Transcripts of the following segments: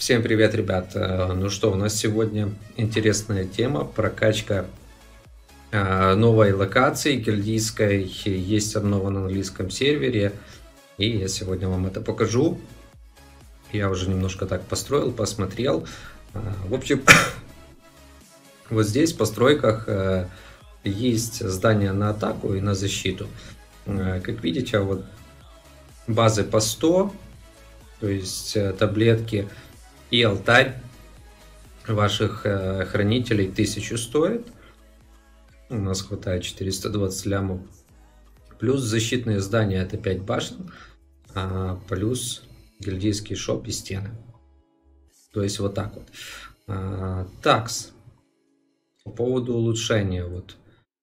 Всем привет, ребят! Ну что, у нас сегодня интересная тема, прокачка новой локации гильдийской, есть одного на английском сервере, и я сегодня вам это покажу. Я уже немножко так построил, посмотрел. В общем, вот здесь в постройках есть здания на атаку и на защиту. Как видите, вот базы по 100, то есть таблетки, и алтарь ваших хранителей 1000 стоит. У нас хватает 420 лямов. Плюс защитные здания, это 5 башен, плюс гильдейский шоп и стены. То есть вот так вот. Такс. По поводу улучшения. Вот.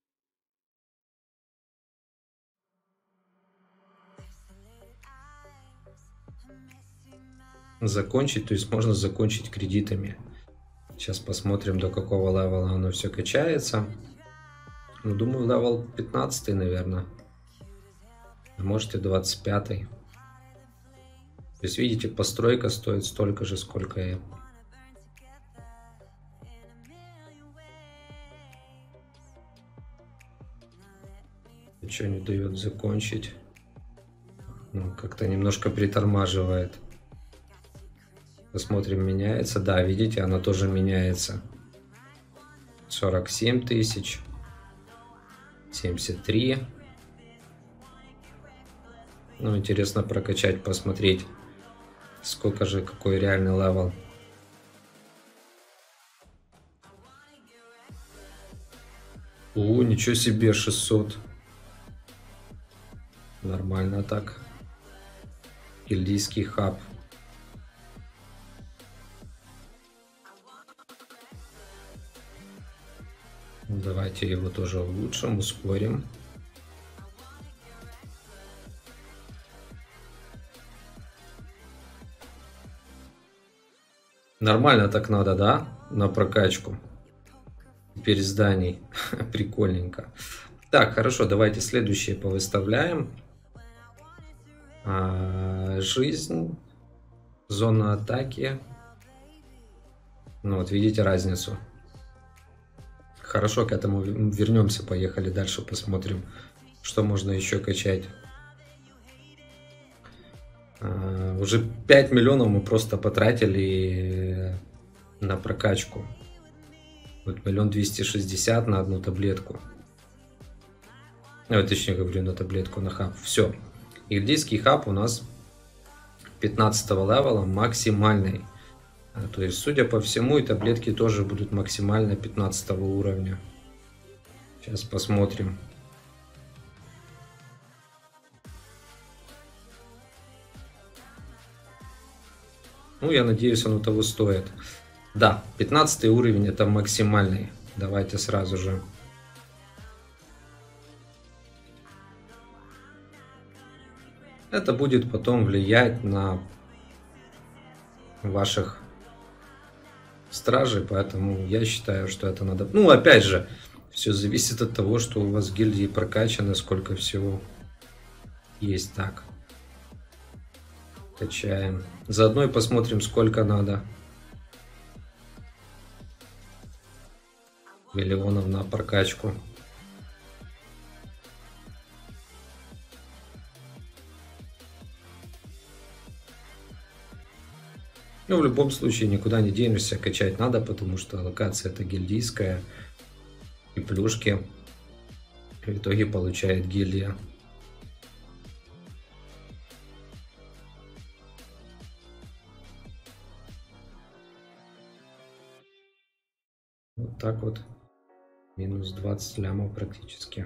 Закончить, то есть можно закончить кредитами. Сейчас посмотрим, до какого левела оно все качается. Ну, думаю, левел 15, наверное. А может и 25. То есть, видите, постройка стоит столько же, сколько и... Ничего не дает закончить. Ну, как-то немножко притормаживает. Посмотрим, меняется. Да, видите, она тоже меняется. 47 тысяч. 73. Ну, интересно прокачать, посмотреть, сколько же, какой реальный левел. Ничего себе, 600. Нормально так. Гильдийский хаб. Давайте его тоже улучшим, ускорим. Нормально так надо, да? На прокачку. Теперь зданий. Прикольненько. Так, хорошо, давайте следующие повыставляем. Жизнь. Зона атаки. Ну вот, видите разницу. Хорошо, к этому вернемся. Поехали дальше, посмотрим, что можно еще качать. Уже 5 миллионов мы просто потратили на прокачку. Вот 1 260 000 на одну таблетку. Точнее говорю, на таблетку, на хаб. Все. Гильдейский хаб у нас 15 левела максимальный. То есть, судя по всему, и таблетки тоже будут максимально 15 уровня. Сейчас посмотрим. Ну, я надеюсь, оно того стоит. Да, 15 уровень это максимальный. Давайте сразу же. Это будет потом влиять на ваших стражей, поэтому я считаю, что это надо... Ну, опять же, все зависит от того, что у вас в гильдии прокачано, сколько всего есть. Так. Качаем. Заодно и посмотрим, сколько надо миллионов на прокачку. Ну, в любом случае, никуда не денешься, качать надо, потому что локация это гильдийская. И плюшки в итоге получает гильдия. Вот так вот. Минус 20 лямов практически.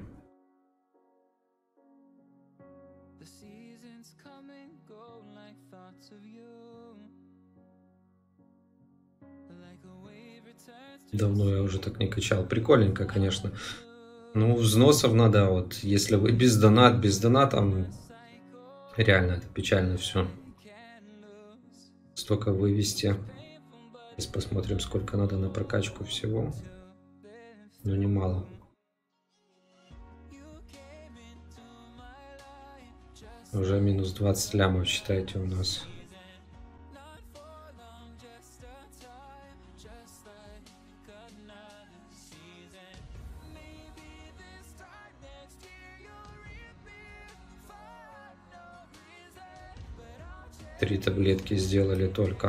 Давно я уже так не качал. Прикольненько, конечно. Ну, взносов надо, вот, если вы без доната, реально это печально все. Столько вывести. Сейчас посмотрим, сколько надо на прокачку всего. Но немало. Уже минус 20 лямов, считайте, у нас. 3 таблетки сделали только.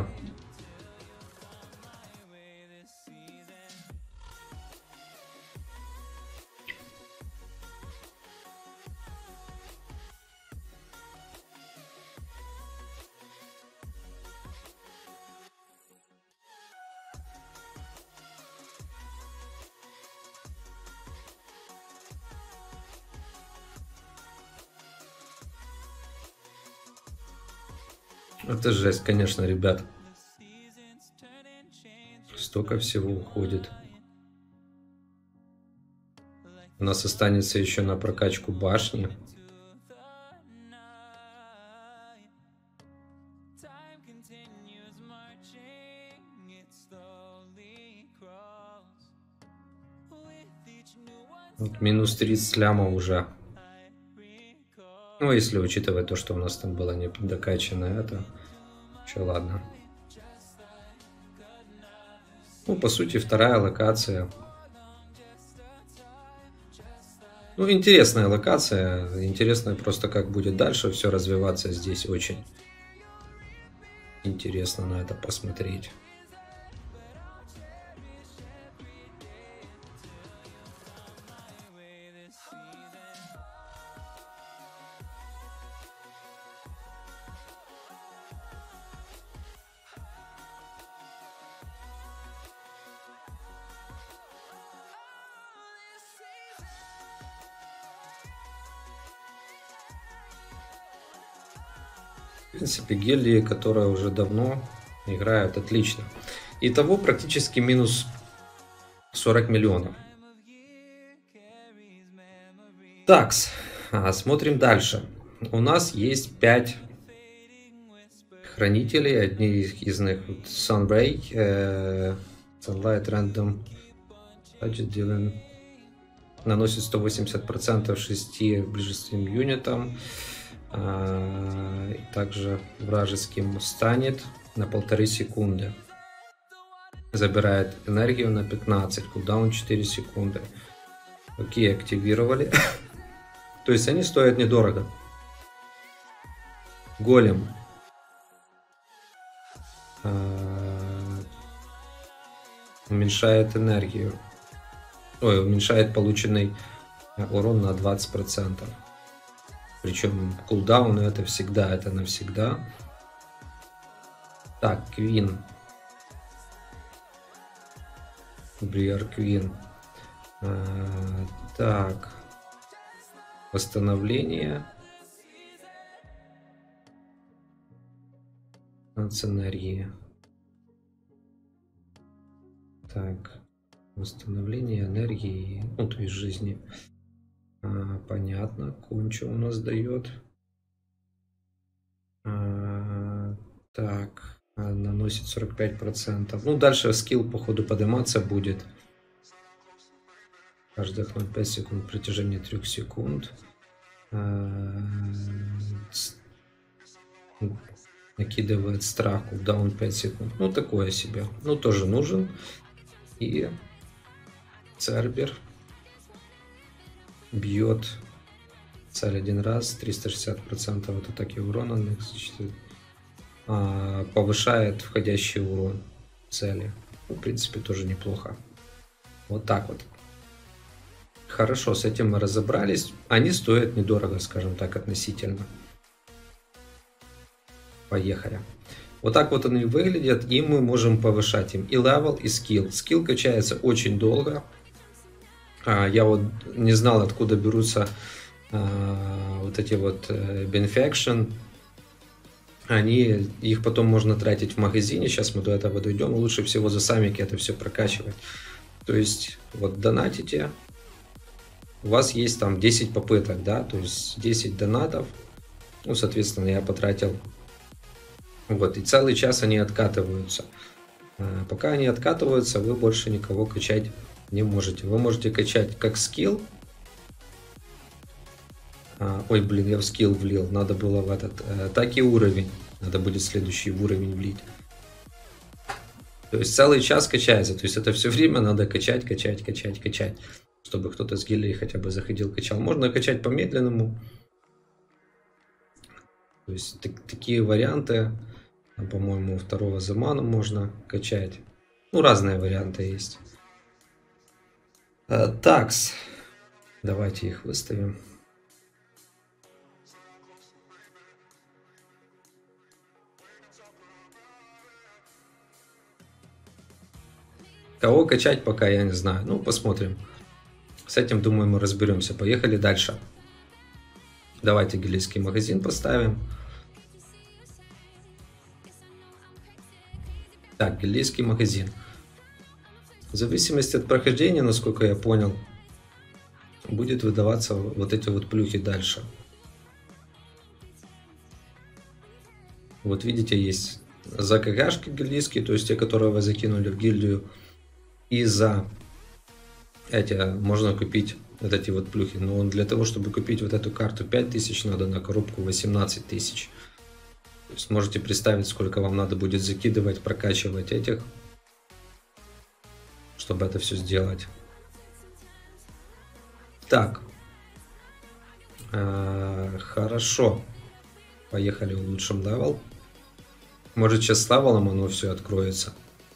Это жесть, конечно, ребят. Столько всего уходит. У нас останется еще на прокачку башни. Вот минус 30 лямов уже. Ну, если учитывать то, что у нас там было не докачано, это еще ладно. Ну, по сути, вторая локация. Ну, интересная локация. Интересно просто, как будет дальше все развиваться здесь. Очень интересно на это посмотреть. В принципе, гильдии, которые уже давно играют отлично. Итого практически минус 40 миллионов. Так, смотрим дальше. У нас есть 5 хранителей. Одни из них Sunray, Sunlight Random Budget Dealing. Наносит 180% 6 ближайшим юнитам. И также вражеским станет на 1,5 секунды. Забирает энергию на 15, кулдаун 4 секунды. Окей, активировали. То есть они стоят недорого. Голем. Уменьшает энергию. Ой, уменьшает полученный урон на 20%. Причем кулдауны это всегда, это навсегда. Так, Квин. Бриар Квин. Так. Восстановление. Энергии. Так. Восстановление энергии. Ну, то есть жизни. Понятно. Конча у нас дает. Так. Наносит 45%. Ну, дальше скилл, походу, подниматься будет. Каждых 0,5 секунд в протяжении 3 секунд. Накидывает страх, кулдаун 5 секунд. Ну, такое себе. Ну, тоже нужен. И Цербер бьет цель один раз, 360% от атаки урона, повышает входящий урон цели. В принципе, тоже неплохо. Вот так вот. Хорошо, с этим мы разобрались. Они стоят недорого, скажем так, относительно. Поехали. Вот так вот они выглядят, и мы можем повышать им и левел, и скилл. Скилл качается очень долго. Я вот не знал, откуда берутся вот эти вот Benefaction. Их потом можно тратить в магазине. Сейчас мы до этого дойдем. Лучше всего за самики это все прокачивать. То есть вот донатите. У вас есть там 10 попыток, да, то есть 10 донатов. Ну, соответственно, я потратил. Вот, и целый час они откатываются. Пока они откатываются, вы больше никого качать не можете. Вы можете качать как скилл. Ой, блин, я в скилл влил. Надо было в этот. Так и уровень. Надо будет следующий уровень влить. То есть целый час качается. То есть это все время надо качать. Чтобы кто-то с гильдии хотя бы заходил, качал. Можно качать по медленному. То есть такие варианты, по-моему, второго замана можно качать. Ну, разные варианты есть. Такс. Давайте их выставим. Кого качать, пока я не знаю. Ну, посмотрим. С этим, думаю, мы разберемся. Поехали дальше. Давайте гильдийский магазин поставим. Так, гильдийский магазин. В зависимости от прохождения, насколько я понял, будет выдаваться вот эти вот плюхи дальше. Вот видите, есть за КГшки гильдийские, то есть те, которые вы закинули в гильдию. И за эти можно купить вот эти вот плюхи. Но для того, чтобы купить вот эту карту 5000, надо на коробку 18 тысяч. То есть можете представить, сколько вам надо будет закидывать, прокачивать этих, чтобы это все сделать. Так. Хорошо. Поехали, улучшим левел. Может, сейчас с левелом оно все откроется.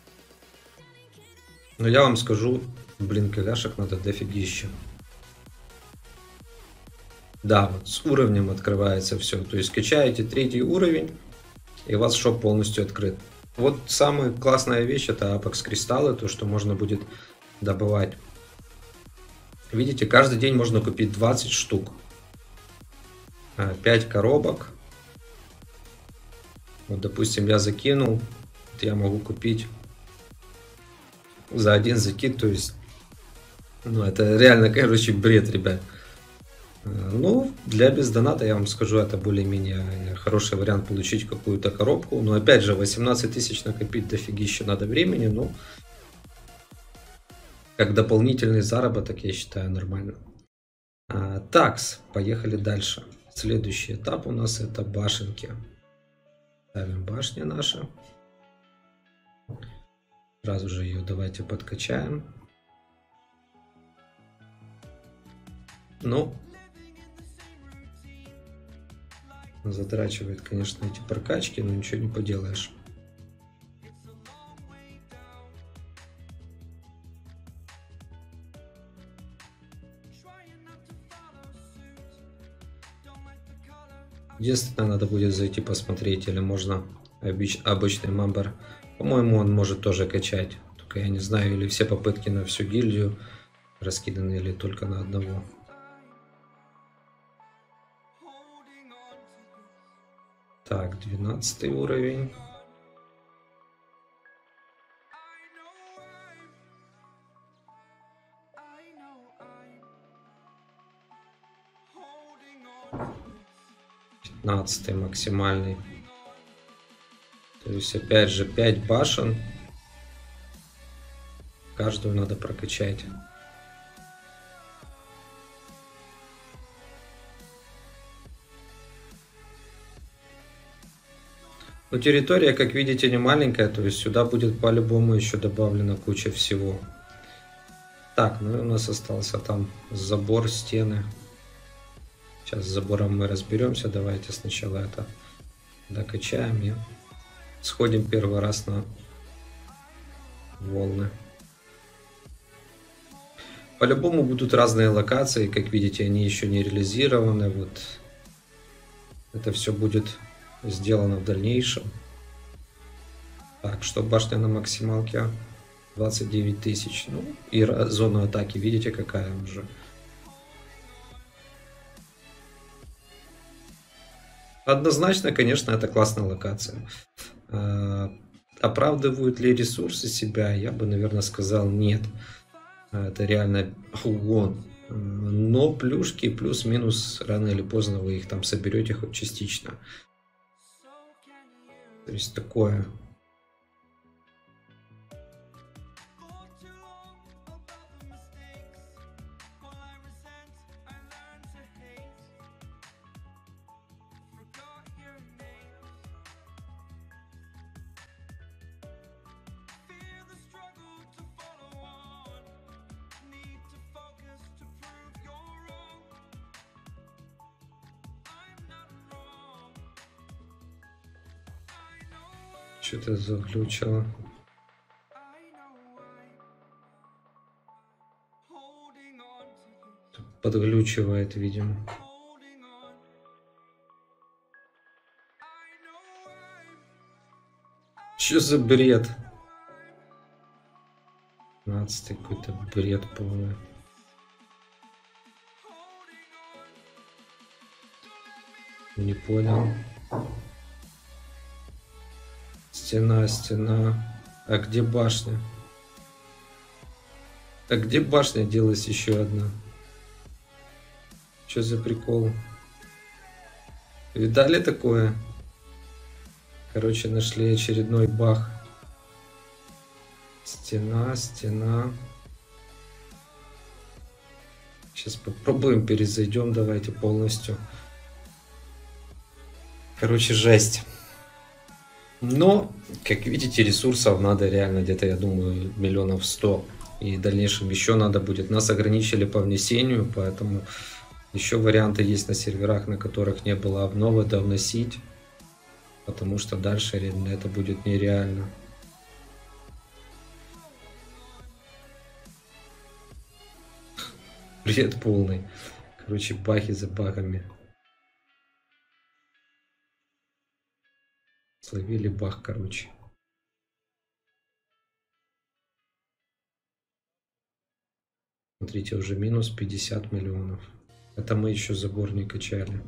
Но я вам скажу, блин, КГшек надо дофигища. Да, вот с уровнем открывается все. То есть качаете 3-й уровень, и у вас шоп полностью открыт. Вот самая классная вещь — это Apex кристаллы, то, что можно будет добывать. Видите, каждый день можно купить 20 штук. 5 коробок. Вот, допустим, я закинул, вот я могу купить за один закид, то есть, ну, это реально, короче, бред, ребят. Ну, для бездоната, я вам скажу, это более-менее хороший вариант получить какую-то коробку. Но опять же, 18 тысяч накопить дофигища надо времени, но как дополнительный заработок, я считаю, нормально. Такс, поехали дальше. Следующий этап у нас — это башенки. Ставим башни наши. Сразу же ее давайте подкачаем. Ну, затрачивает, конечно, эти прокачки, но ничего не поделаешь. Единственное, надо будет зайти посмотреть, или можно обычный мембер. По-моему, он может тоже качать. Только я не знаю, или все попытки на всю гильдию раскиданы, или только на одного. Так, 12 уровень. Максимальный. То есть опять же 5 башен. Каждую надо прокачать. Но территория, как видите, не маленькая, то есть сюда будет по-любому еще добавлена куча всего. Так, ну и у нас остался там забор, стены. Сейчас с забором мы разберемся. Давайте сначала это докачаем и сходим первый раз на волны. По-любому будут разные локации. Как видите, они еще не реализированы. Вот это все будет сделано в дальнейшем. Так, что башня на максималке? 29 тысяч. Ну и зона атаки, видите, какая уже. Однозначно, конечно, это классная локация. Оправдывают ли ресурсы себя? Я бы, наверное, сказал нет. Это реально угон. Но плюшки плюс-минус рано или поздно вы их там соберете хоть частично. То есть такое. Что-то заглючило. Подглючивает, видимо. Что за бред? 15 какой-то бред полный. Не понял. Стена, стена. А где башня? А где башня делалась еще одна? Что за прикол? Видали такое? Короче, нашли очередной баг. Стена, стена. Сейчас попробуем, перезайдем, давайте полностью. Короче, жесть. Но, как видите, ресурсов надо реально где-то, я думаю, 100 миллионов. И в дальнейшем еще надо будет. Нас ограничили по внесению, поэтому еще варианты есть на серверах, на которых не было обновы, довносить. Потому что дальше это будет нереально. Бред полный. Короче, баги за багами. Словили баг, короче. Смотрите, уже минус 50 миллионов. Это мы еще забор не качали.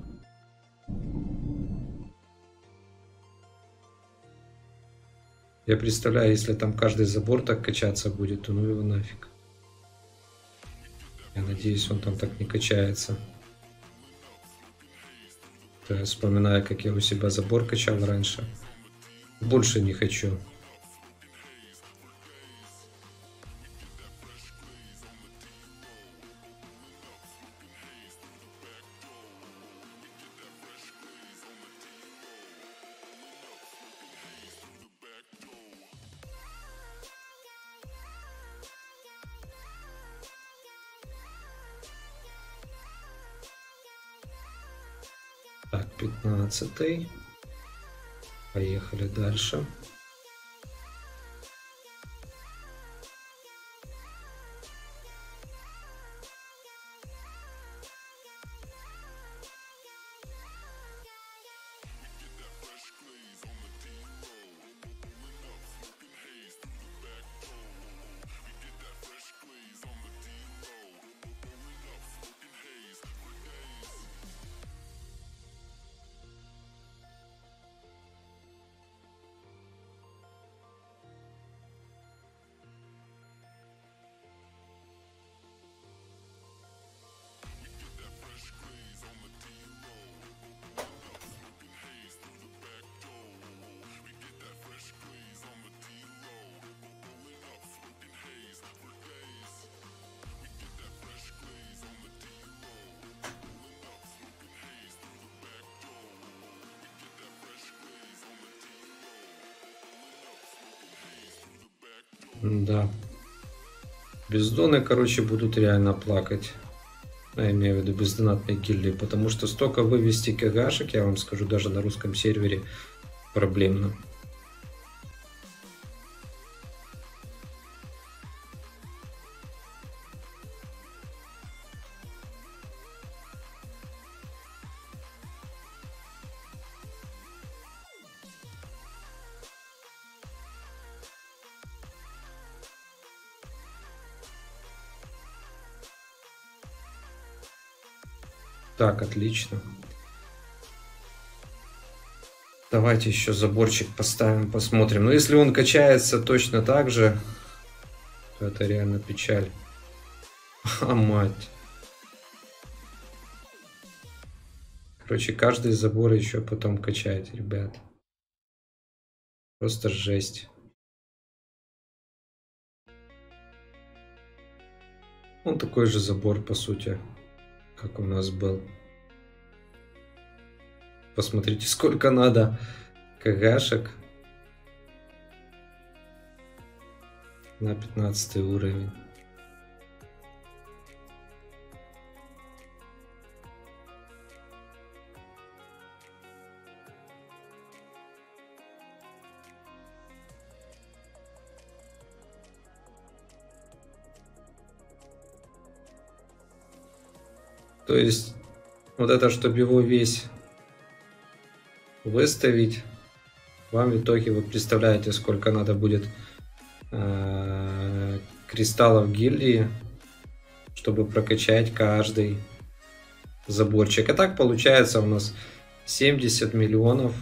Я представляю, если там каждый забор так качаться будет, то ну его нафиг. Я надеюсь, он там так не качается. Я вспоминаю, как я у себя забор качал раньше. Больше не хочу. Так, 15-й. Поехали дальше. Да. Бездоны, короче, будут реально плакать. Я имею в виду бездонатные гильдии. Потому что столько вывести кгшек, я вам скажу, даже на русском сервере проблемно. Так, отлично. Давайте еще заборчик поставим, посмотрим. Но если он качается точно так же, то это реально печаль. А мать. Короче, каждый забор еще потом качает, ребят. Просто жесть. Он такой же забор, по сути, как у нас был. Посмотрите, сколько надо кгшек на 15 уровень. То есть, вот это, чтобы его весь выставить, вам в итоге, вы представляете, сколько надо будет кристаллов гильдии, чтобы прокачать каждый заборчик. А так получается у нас 70 миллионов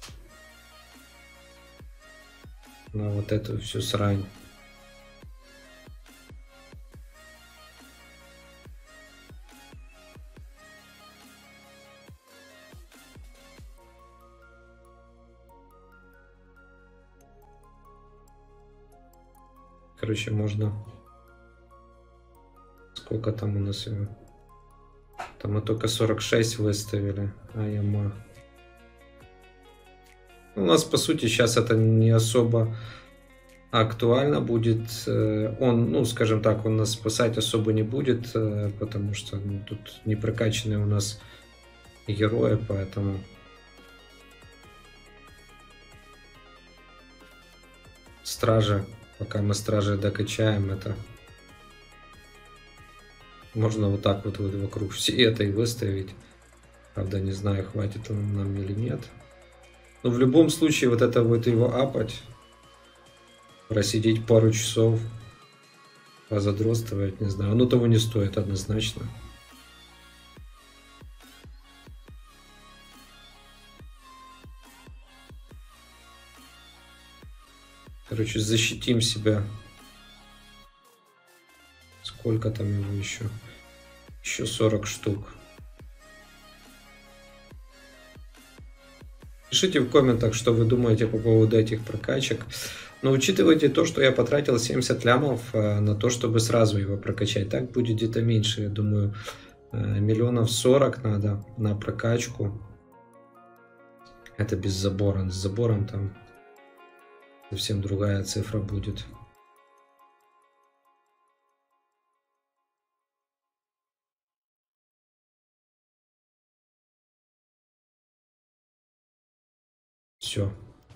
на вот эту всю срань. Короче, можно... Сколько там у нас его? Там мы только 46 выставили. АМА. У нас, по сути, сейчас это не особо актуально будет. Он, ну, скажем так, он нас спасать особо не будет, потому что тут не прокачанные у нас герои, поэтому... Стражи, пока мы стражи докачаем, это... Можно вот так вот вокруг всей этой выставить. Правда, не знаю, хватит он нам или нет. Но в любом случае, вот это вот его апать, просидеть пару часов, позадротствовать, не знаю, оно того не стоит однозначно. Короче, защитим себя. Сколько там его еще? Еще 40 штук. Пишите в комментах, что вы думаете по поводу этих прокачек. Но учитывайте то, что я потратил 70 лямов на то, чтобы сразу его прокачать. Так будет где-то меньше, я думаю, миллионов 40 надо на прокачку. Это без забора. С забором там совсем другая цифра будет. Все.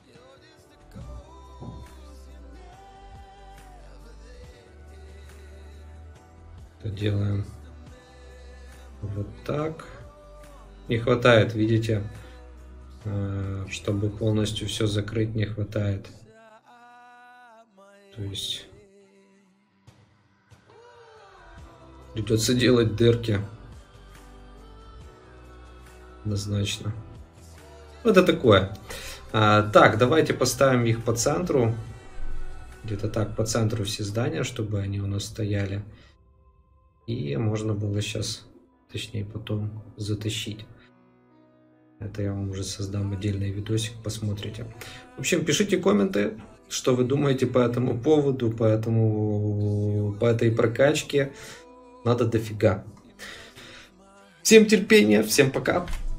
Это делаем вот так. Не хватает, видите, чтобы полностью все закрыть, не хватает. То есть придется делать дырки. Однозначно. Это такое. Так, давайте поставим их по центру. Где-то так, по центру все здания, чтобы они у нас стояли. И можно было сейчас, точнее потом, затащить. Это я вам уже создам отдельный видосик, посмотрите. В общем, пишите комменты, что вы думаете по этому поводу, по этой прокачке. Надо дофига. Всем терпения, всем пока.